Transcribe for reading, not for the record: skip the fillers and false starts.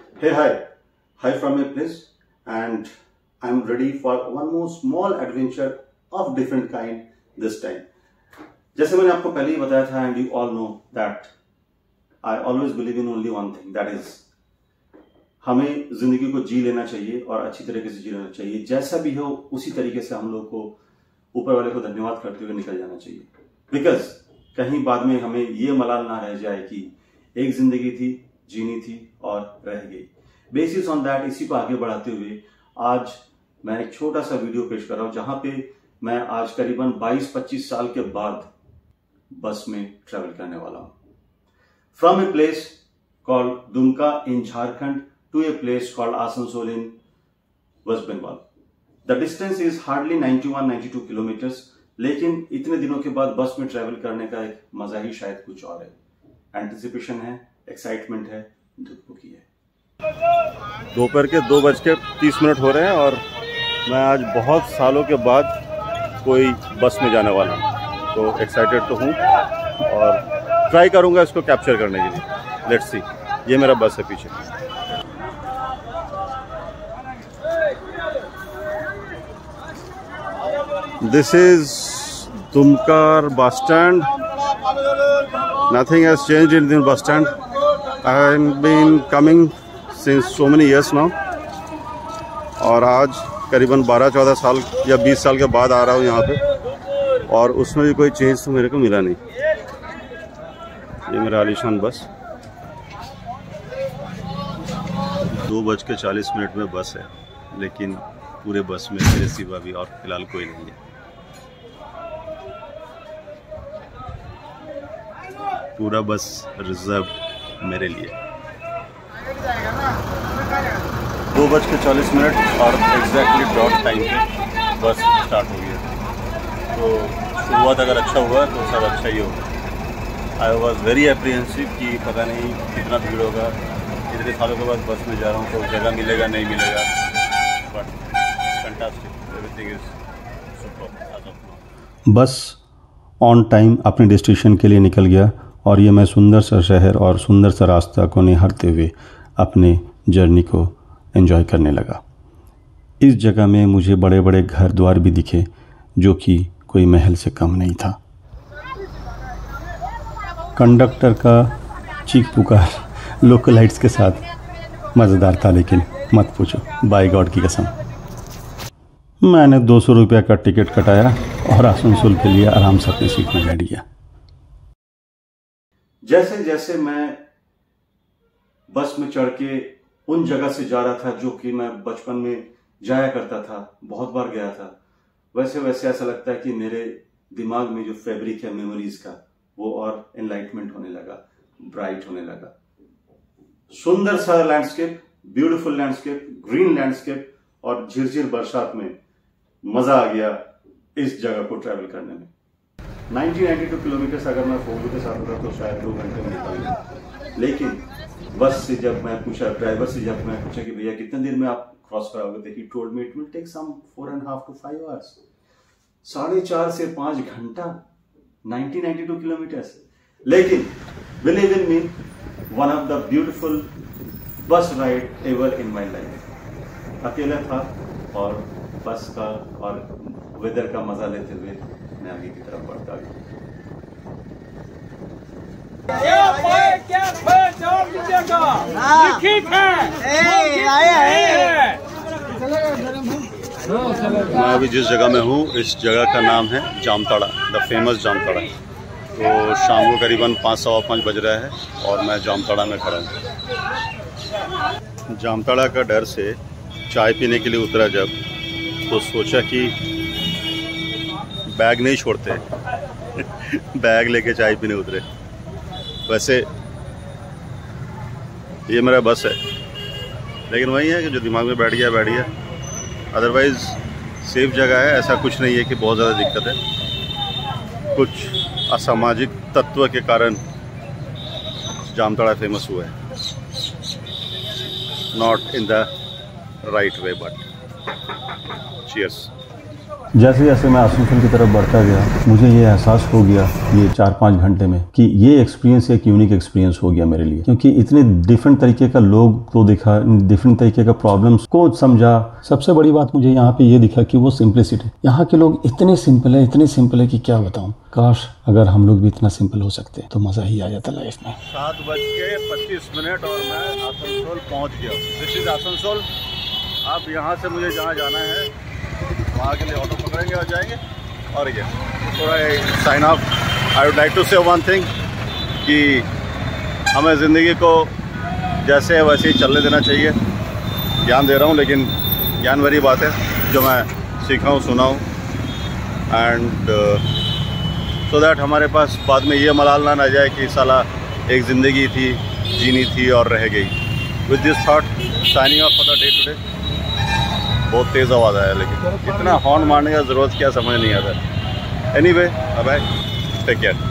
Hey, hi from my place, and I'm ready for one more small adventure of different kind this time. जैसे मैंने आपको पहले ही बताया था, and you all know that I always believe in only one thing, that is हमें जिंदगी को जी लेना चाहिए और अच्छी तरीके से जी लेना चाहिए। जैसा भी हो उसी तरीके से हम लोग को ऊपर वाले को धन्यवाद करते हुए निकल जाना चाहिए, बिकॉज कहीं बाद में हमें ये मलाल ना रह जाए कि एक जिंदगी थी, जीनी थी और रह गई। बेसिस ऑन दैट, इसी को आगे बढ़ाते हुए आज मैं एक छोटा सा वीडियो पेश कर रहा हूं, जहां पे मैं आज करीबन 22-25 साल के बाद बस में ट्रेवल करने वाला हूं। From a place called Dumka in Jharkhand to a place called Asansol in West Bengal. The distance is hardly 91-92 kilometres, लेकिन इतने दिनों के बाद बस में ट्रेवल करने का एक मजा ही शायद कुछ और है। एंटिसिपेशन है, एक्साइटमेंट है, धुकपुकी है। दोपहर के 2:30 हो रहे हैं और मैं आज बहुत सालों के बाद कोई बस में जाने वाला हूँ, तो एक्साइटेड तो हूँ और ट्राई करूँगा इसको कैप्चर करने के लिए। Let's see. ये मेरा बस है पीछे। This is Dumka bus stand. Nothing has changed in this bus stand. I have been coming since so many years now, और आज करीबन 12-14 साल या 20 साल के बाद आ रहा हूँ यहाँ पे, और उसमें भी कोई चेंज तो मेरे को मिला नहीं। ये मेरा आलीशान बस। 2:40 में बस है, लेकिन पूरे बस में मेरे सिवा भी और फिलहाल कोई नहीं है। पूरा बस रिजर्व मेरे लिए। 2:40 और एग्जैक्टली डॉट टाइम पे बस स्टार्ट हो गया। तो शुरुआत अगर अच्छा हुआ तो सब अच्छा ही होगा। आई वॉज वेरी एप्रीहेंसिव कि पता नहीं कितना भीड़ होगा। इतने सालों के बाद बस में जा रहा हूँ, तो जगह मिलेगा नहीं मिलेगा, but fantastic, everything is super. Bus on time अपने डेस्टिनेशन के लिए निकल गया, और ये मैं सुंदर सा शहर और सुंदर सा रास्ता को निहारते हुए अपने जर्नी को एंजॉय करने लगा। इस जगह में मुझे बड़े बड़े घर द्वार भी दिखे, जो कि कोई महल से कम नहीं था। कंडक्टर का चीख पुकार लोकलाइट्स के साथ मज़ेदार था, लेकिन मत पूछो, बाय गॉड की कसम। मैंने 200 रुपये का टिकट कटाया और आसनसोल के लिए आराम से अपनी सीट में बैठ गया। जैसे जैसे मैं बस में चढ़ के उन जगह से जा रहा था जो कि मैं बचपन में जाया करता था, बहुत बार गया था, वैसे वैसे ऐसा लगता है कि मेरे दिमाग में जो फैब्रिक है मेमोरीज का, वो और एनलाइटमेंट होने लगा, ब्राइट होने लगा। सुंदर सा landscape, beautiful landscape, green landscape, और झिरझिर बरसात में मजा आ गया इस जगह को ट्रैवल करने में। 92 किलोमीटर अगर मैं 4 व्हीलर के साथ होता तो शायद 2 घंटे में निकल गया, लेकिन बस से जब मैं पूछा, ड्राइवर से जब मैं पूछा कि भैया कितने देर में आप क्रॉस कराओगे, तो he told me it will take some 4.5 to 5 hours। 4.5 से 5 घंटा 92 किलोमीटर। लेकिन believe in me, one of the beautiful bus ride ever in my life. अकेला था और बस का और वेदर का मजा लेते हुए मैं आगे की तरफ बढ़ता गया। मैं अभी जिस जगह में हूँ, इस जगह का नाम है जामताड़ा, द फेमस जामताड़ा। तो शाम को करीबन 5-5:15 बज रहा है और मैं जामताड़ा में खड़ा हूँ। जामताड़ा का डर से चाय पीने के लिए उतरा जब, तो सोचा कि बैग नहीं छोड़ते बैग लेके चाय पीने उतरे। वैसे ये मेरा बस है, लेकिन वही है कि जो दिमाग में बैठ गया। अदरवाइज सेफ जगह है, ऐसा कुछ नहीं है कि बहुत ज़्यादा दिक्कत है। कुछ असामाजिक तत्व के कारण जामताड़ा फेमस हुआ है, not in the right way, but cheers. जैसे जैसे मैं आसनसोल की तरफ बढ़ता गया, मुझे ये एहसास हो गया ये 4-5 घंटे में कि ये एक्सपीरियंस एक यूनिक एक्सपीरियंस हो गया मेरे लिए, क्योंकि इतने डिफरेंट तरीके का लोग को दिखा, डिफरेंट तरीके का प्रॉब्लम्स को समझा। सबसे बड़ी बात मुझे यहाँ पे ये दिखा कि वो सिंप्लिसिटी, यहाँ के लोग इतने सिंपल है कि क्या बताऊँ। काश अगर हम लोग भी इतना सिंपल हो सकते तो मज़ा ही आ जाता लाइफ में। 7:25 और मैं आसनसोल पहुँच गया। This is Asansol. अब यहाँ से मुझे जहाँ जाना है वहाँ के लिए ऑटो पकड़ेंगे और जाएंगे। और ये थोड़ा sign off, I would like to say one thing कि हमें ज़िंदगी को जैसे है वैसे ही चलने देना चाहिए। ज्ञान दे रहा हूँ, लेकिन ज्ञान भरी बात है जो मैं सीखा हूँ, सुना हूँ, एंड सो दैट हमारे पास बाद में ये मलाल ना जाए कि साला एक ज़िंदगी थी, जीनी थी और रह गई। With this thought signing off for the day today. बहुत तेज़ आवाज़ आया, लेकिन इतना हॉर्न मारने का ज़रूरत क्या समझ नहीं आता। Anyway, bye, take care.